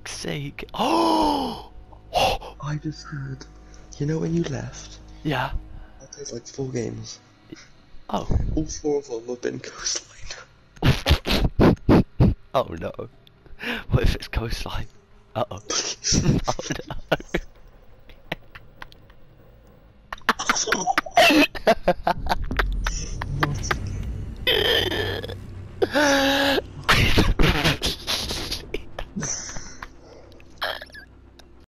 fuck's sake. Oh! I just heard. You know when you left? Yeah. I played like 4 games. Oh. All 4 of them have been Coastline. Oh no. What if it's Coastline? Uh oh. Oh no. Not again.